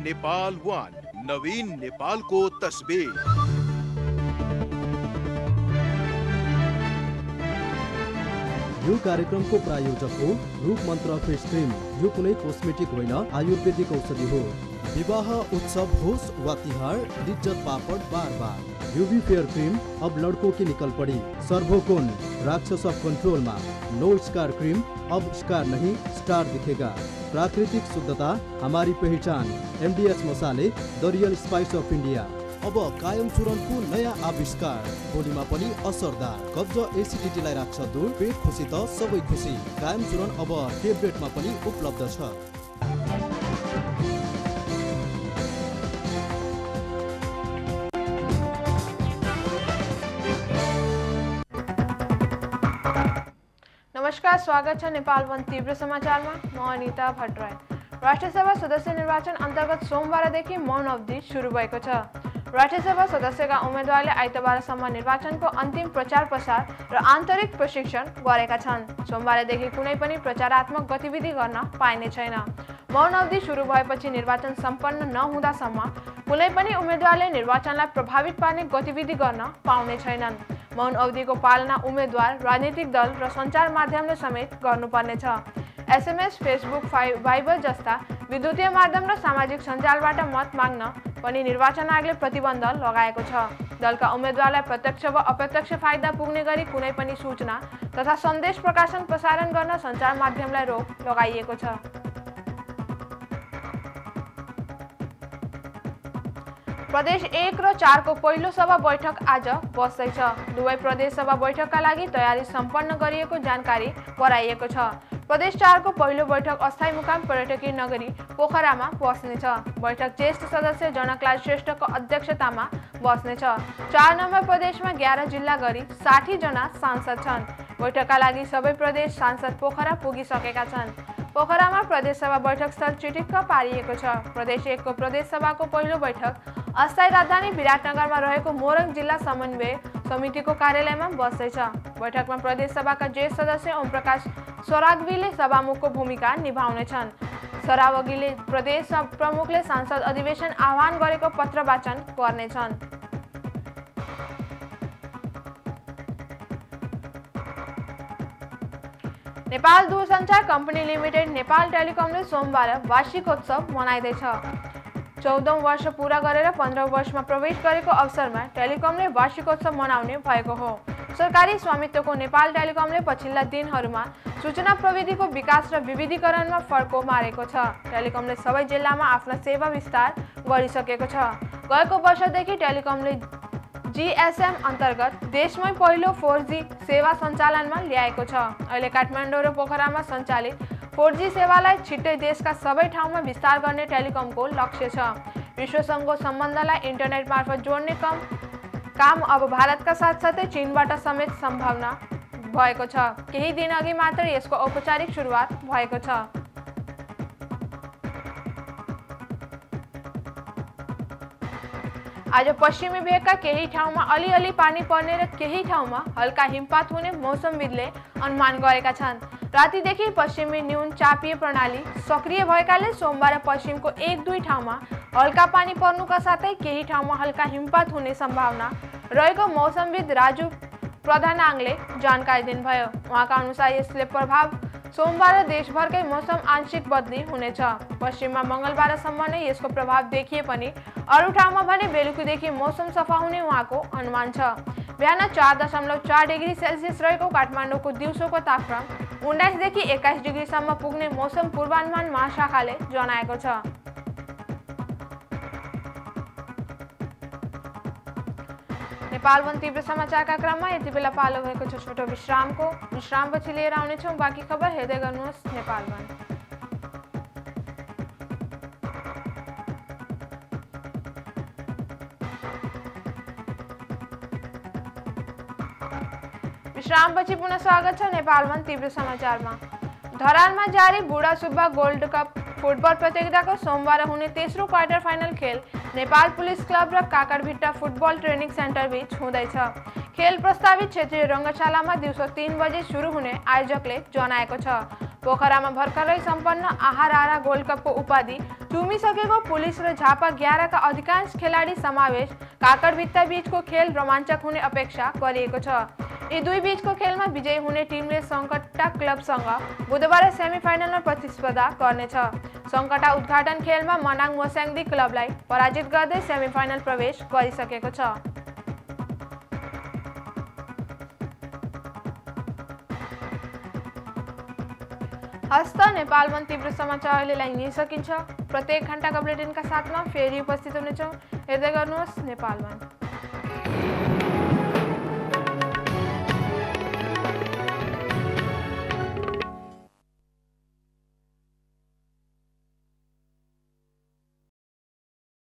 नेपाल 1 नवीन नेपालको तस्बिर। यो कार्यक्रमको प्रायोजक हो रूप मन्त्र फेस क्रिम। यो कुनै कोस्मेटिक होइन, आयुर्वेदिक औषधि हो। विवाह उत्सव होस् वा तिहार, लिज्जत पापड़ बार बार। यूवी फेयर क्रीम अब लड़कों की निकल पड़ी। सर्वोकोन राक्षस ऑफ कंट्रोल में नो स्कार क्रीम, अब स्कार नहीं स्टार दिखेगा। प्राकृतिक शुद्धता हमारी पहचान। MDH मसाले the real spice of India. अब कायम चूरणको नयाँ आविष्कार, बोलीमा पनि असरदार। कब्ज एसिडिटीलाई राख्छ दूर, पेट खुसी त सबै खुसी। कायम चूरण अब टेब्लेटमा पनि उपलब्ध छ। नमस्कार, स्वागत छ नेपाल 1 तीव्र समाचारमा। म अनिता भट्टराई। राष्ट्रिय सभा सदस्य निर्वाचन अन्तर्गत सोमबारदेखि मौन अवधि सुरु भएको छ। राष्ट्रिय सभा सदस्यका उम्मेदवारले आइतबारसम्म निर्वाचनको अन्तिम प्रचार प्रसार र आन्तरिक प्रशिक्षण गरेका छन्। सोमबारदेखि कुनै पनि प्रचारात्मक गतिविधि गर्न पाइने छैन। मौन अवधि सुरु भएपछि निर्वाचन सम्पन्न नहुँदासम्म कुनै पनि उम्मेदवारले निर्वाचनलाई प्रभावित पार्ने गतिविधि गर्न पाउने छैनन्। मौन अवधिको पालना उम्मेदवार, राजनीतिक दल र सञ्चार माध्यमले समेत गर्नुपर्नेछ। SMS, फेसबुक, भाइबर जस्ता विद्युतीय माध्यम र सामाजिक सञ्जालबाट मत माग्न पनि निर्वाचन आयोगले प्रतिबन्ध लगाएको छ। दलका उम्मेदवारलाई प्रत्यक्ष वा अप्रत्यक्ष फाइदा पुग्ने गरी कुनै पनि सूचना तथा सन्देश प्रकाशन प्रसारण गर्न सञ्चार माध्यमलाई रोक लगाइएको छ। प्रदेश 1 र 4 को पहिलो सभा बैठक आज बस्दैछ। दुवै प्रदेश सभा बैठकका लागि तयारी सम्पन्न गरिएको जानकारी गराइएको छ। प्रदेश 4 को पहिलो बैठक अस्थायी मुकाम पर्यटकीय नगरी पोखरामा बस्नेछ। बैठक ज्येष्ठ सदस्य जनकलाल श्रेष्ठको अध्यक्षतामा बस्नेछ। 4 नम्बर प्रदेशमा 11 जिल्ला गरी 60 जना सांसद छन्। बैठकका लागि सबै प्रदेश सांसद पोखरा पुगिसकेका छन्। पोखरामा प्रदेश सभा बैठक स्थल चिटिक्क पारिएको छ। प्रदेश 1 को प्रदेश सभाको पहिलो बैठक अस्थायी राजधानी विराटनगरमा रहेको मोरङ जिल्ला समन्वय समितिको कार्यालयमा बस्दैछ। बैठकमा प्रदेश सभाका ज्येष्ठ सदस्य ओम प्रकाश सोरागवीले सभामुखको भूमिका निभाउनेछन्। सोरावगीले प्रदेश प्रमुखले सांसद अधिवेशन आह्वान गरेको पत्र वाचन गर्नेछन्। नेपाल दूरसञ्चार कम्पनी लिमिटेड नेपाल टेलिकमले सोमबार वार्षिकोत्सव मनाइँदैछ। 14औं वर्ष पूरा गरेर 15औं वर्षमा प्रवेश गरेको अवसरमा टेलिकमले वार्षिकोत्सव मनाउने भएको हो। सरकारी स्वामित्वको नेपाल टेलिकमले पछिल्ला दिनहरूमा सूचना प्रविधिको विकास र विविधीकरणमा फड्को मारेको छ। टेलिकमले सबै जिल्लामा आफ्ना सेवा विस्तार गरिसकेको छ। गएको वर्षदेखि टेलिकमले GSM अन्तर्गत देशमै पहिलो 4G सेवा सञ्चालनमा ल्याएको छ। अहिले काठमाडौँ र पोखरामा सञ्चालित 4G सेवालाई छिट्टै देशका सबै ठाउँमा विस्तार गर्ने टेलिकमको लक्ष्य छ। विश्वसँगको सम्बन्धलाई इन्टरनेट मार्फत जोड्ने काम अब भारतका साथसाथै चीनबाट समेत सम्भावना भएको छ। केही दिनअघि मात्र यसको औपचारिक सुरुवात भएको छ। आज पश्चिमी भेगका केही ठाउँमा अलिअलि पानी पर्ने र केही ठाउँमा हल्का हिमपात हुने मौसमविदले अनुमान गरेका छन्। रातिदेखि पश्चिमी न्यून चापीय प्रणाली सक्रिय भएकाले सोमबार पश्चिमको 1-2 ठाउँमा हल्का पानी पर्नुका साथै केही ठाउँमा हल्का हिमपात हुने सम्भावना रहेको मौसमविद राजु प्रधानाङले जानकारी दिनुभयो। उहाँका अनुसार यसले प्रभाव सोमबार देशभरकै मौसम आंशिक बदली हुनेछ। पश्चिममा मंगलबारसम्म नै यसको प्रभाव देखिए पनि अरू ठाउँमा भने बेलुकीदेखि मौसम सफा हुने उहाँको अनुमान छ। बिहान 4.4 डिग्री सेल्सियस रहेको काठमाडौँको दिउँसोको तापक्रम 19 देखि 21 डिग्रीसम्म पुग्ने मौसम पूर्वानुमान महाशाखाले जनाएको छ। नेपाल 1 तीव्र समाचारका क्रममा यति बेला पालो भएको छ छोटो विश्रामको। विश्रामपछि लिएर आउनेछौँ बाँकी खबर। हेर्दै गर्नुहोस् नेपाल 1। विश्रामपछि पुनः स्वागत छ नेपाल 1 तीव्र समाचारमा। धरानमा जारी बुढा सुब्बा गोल्ड कप फुटबल प्रतियोगिताको सोमबार हुने तेस्रो क्वार्टर फाइनल खेल नेपाल पुलिस क्लब र काकडभिट्टा फुटबल ट्रेनिङ सेन्टर बीच हुँदैछ। खेल प्रस्तावित क्षेत्रीय रङ्गशालामा दिउँसो 3 बजे सुरु हुने आयोजकले जनाएको छ। पोखरामा भर्खरै सम्पन्न आहारा गोल्ड कपको उपाधि टुमिसकेको पुलिस र झापा 11 का अधिकांश खेलाडी समावेश काकडभित्ता बीचको खेल रोमाञ्चक हुने अपेक्षा गरिएको छ। यी दुई बीचको खेलमा विजयी हुने टिमले सङ्कटा क्लबसँग बुधबार सेमिफाइनलमा प्रतिस्पर्धा गर्नेछ। सङ्कटा उद्घाटन खेलमा मनाङ मोस्याङदी क्लबलाई पराजित गर्दै सेमिफाइनल प्रवेश गरिसकेको छ। हस्त नेपालमा तीव्र समाचार अहिलेलाई यहीँ सकिन्छ। प्रत्येक घण्टाको बुलेटिनका साथमा फेरि उपस्थित हुनेछौँ। हेर्दै गर्नुहोस् नेपालमा।